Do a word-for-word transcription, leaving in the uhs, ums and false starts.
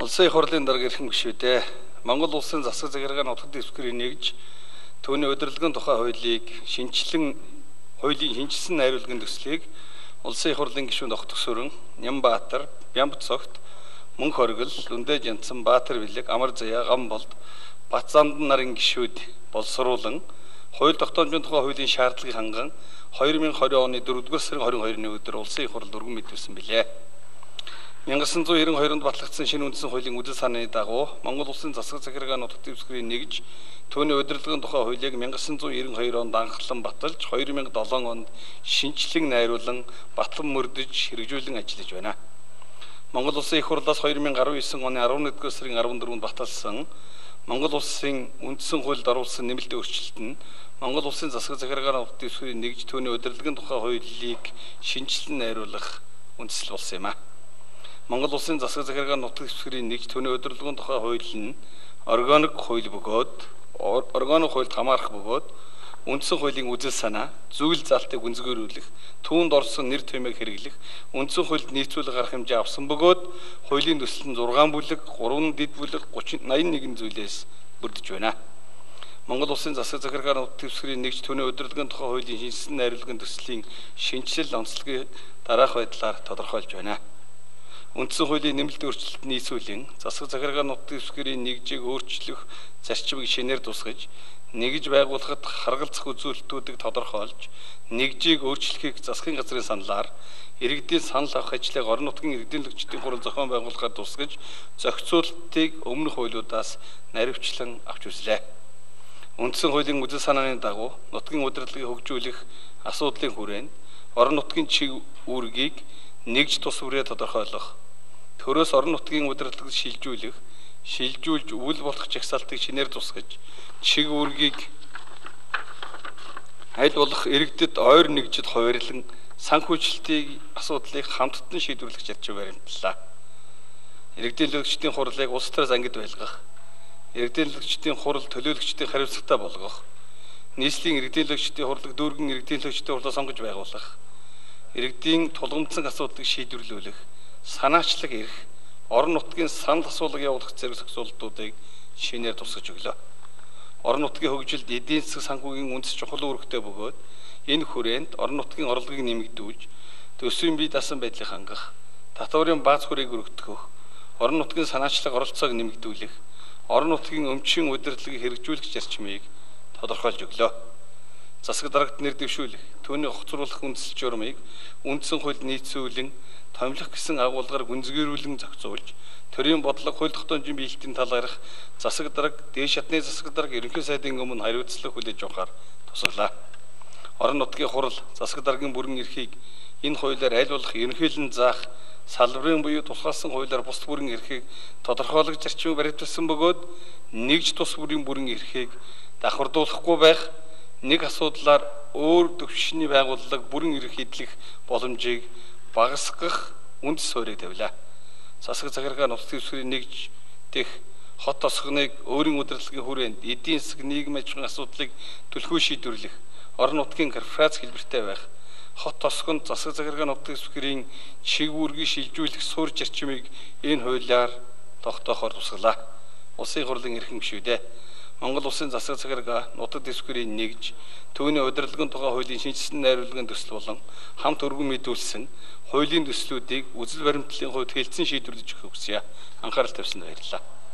Улсын их хурлын дарга эрхэм гишүүдээ Монгол улсын засаг захиргааны нутаг дэвсгэрийг нэгж түүний удирдлагын тухай хуулийг шинжилэн хуулийн шинжилсэн найруулгын төслийг улсын их хурлын гишүүн Огт Өсөрөн, Нямбаатар, Бямбцогт, Мөнх Оргил, Лүндэ Жанцсан, Баатар Билэг, Амар Заяа, Гамболд, Батзамдан нарын гишүүд боловсруулан хууль тогтоомжийн тухай хуулийн шаардлагыг ханган две тысячи двадцать оны дөрөвдүгээр сарын двадцать хоёрны өдөр улсын их хурл өргөн мэдүүлсэн билээ. 천구백구십이 онд батлагдсан шинэ үндсэн хуулийн үдэл санааны дагуу Монгол улсын засаг захиргааны нутаг дэвсгэрийг нэгж түүний удирдлагын тухай хуулийг 천구백구십이 онд анхлан баталж две тысячи седем онд шинжилэн найруулан батлан мөрдөж хэрэгжүүлэн ажиллаж байна. Монгол улсын их хурлаас две тысячи десятый оны elevenдүгээр сарын fourтeenнд баталсан Монгол улсын үндсэн хуульд оруулсан нэмэлт өөрчлөлт нь Монгол улсын засаг захиргааны нутаг дэвсгэрийг нэгж түүний удирдлагын тухай хуулийг шинжилэн найруулах үндэслэл болсон юм а. Монгол улсын засаг захиргааны нутаг дэвсгэрийг нэгж түүний удирдлагын тухай хууль нь органик хууль бөгөөд органик хуульд хамаарах бөгөөд үндсэн хуулийн үзэл санаа, зүйл залтыг гүнзгийрүүлэх, түүнд орсон нэр томьёог хэрэглэх, үндсэн хуульд нийцүүлэх арга хэмжээ авсан бөгөөд хуулийн төсөл нь six бүлэг, three дэд бүлэг, eighty-one зүйлээс бүрдэж байна. Монгол улсын засаг захиргааны нутаг дэвсгэрийг нэгж түүний удирдлагын тухай хуулийн шинжилсэн найруулгын төслийн шинжилэл онцлогийг дараах байдлаар тодорхойлж байна. Үндсэн хуулийн нэмэлт өөрчлөлт нийцүүлэн засаг захиргааны нутаг дэвсгэрийн нэгжийг өөрчлөх зарчмыг шинээр тусгаж, нэгж байгуулахад харгалзах үзүүлэлтүүдийг тодорхойлж, нэгжийг өөрчлөхийг засгийн газрын саналаар иргэдийн санал авах ажлыг орон нутгийн иргэдийн төлөвчдийн хурал зохион байгуулахад тусгаж, зохицуултыг өмнөх хуулиудаас наривчлан авч үзлээ. Үндсэн хуулийн үзэл санааны дагуу нутгийн удирдлагыг хөгжүүлэх асуудлын хүрээнд орон нутгийн чиг үүргийг нэгж тус бүрээ тодорхойлох, төрөөс орон нутгийн удирдлагыг шилжүүлэх, шилжүүлж үйл болох жагсаалтыг шинээр тусгаж, чиг үүргийг аль болох иргэдэд ойр нэгжид хуваарлан санхүүжилтийн асуудлыг хамттан шийдвэрлэх зарчим баримтлаа. Иргэдийн төлөөлөгчдийн хурлыг улс төрөөс ангид байлгах, иргэдийн төлөөлөгчдийн хурал төлөөлөгчдийн хариуцлагатай болгох, нийслэлийн иргэдийн төлөөлөгчдийн хурлыг дүүргэн иргэдийн төлөөлөгчдийн хурлаа сонгож байгуулах, иргэдийн тулгымдсан асуудлыг шийдвэрлүүлэх, санаачлаг эрх, орон нутгийн санал асуулга явуулах зэрэг зохицуултуудыг шинээр тусгаж өглөө. Орон нутгийн хөгжилд эдийн засаг санхүүгийн үндэс чухал үүрэгтэй бөгөөд энэ хүрээнд орон нутгийн орлогыг нэмэгдүүлж, төсвийн бие даасан байдлыг хангах, татварын бааз хүрээг өргөдгөх, орон нутгийн санаачлаг оролцоог нэмэгдүүлэх, орон нутгийн өмчийн удирдлагыг хэрэгжүүлэх зарчмыг тодорхойлж өглөө. Засаг дарагт нэр дэвшүүлэх, түүний хоцруулах үндэслэл журмыг үндсэн хуульд нийцүүлэн томилох гэсэн агуулгаар гүнзгийрүүлэн зохицуулж, төрийн бодлого хууль тогтоомжийн биелэлтийн талаарх засаг дарга, дээд шатны засаг дарга ерөнхий сайдын өмнө хариуцлага хүлээж авахар тусглаа. Орон нутгийн хурал, засаг даргын бүрэн эрхийг энэ хуулиар аль болох ерөнхийлөн заах, салбарын буюу тусгаалсан хуулиар бус бүрэн эрхийг тодорхойлох зарчмыг баримталсан бөгөөд нэгж тус бүрийн бүрэн эрхийг давхардуулахгүй байх, нэг асуудлаар өөр төвшний байгууллага бүрэн эрх эдлэх боломжийг багасгах үндэс суурийг тавилаа. Засаг захиргааны нутаг дэвсгэрийг нэгж дэх хот тосгоныг өөрийн удирдлагын хүрээнд эдийн засаг нийгэм аж ахуйн асуудлыг түлхүү шийдвэрлэх, орон нутгийн корпорац хэлбэртэй байх, хот тосгонд засаг захиргааны нутаг дэвсгэрийн чиг үүргийг шилжүүлэх суурь зарчмыг энэ хуулиар тогтоохоор тусглаа. Улсын хурлын эрхэм гишүүдээ Монгол улсын засаг захиргаа нутаг дэвсгэрийг нэгж түүний удирдлагын тухай хуулийн шинжилсэн найруулгын төсөл болон хамт өргөн мэдүүлсэн хуулийн төслүүдийг үзэл баримтлалын хувьд хэлтсэн шийдвэрлэж өгөх хүсье. Анхаарал тавьсанд баярлалаа.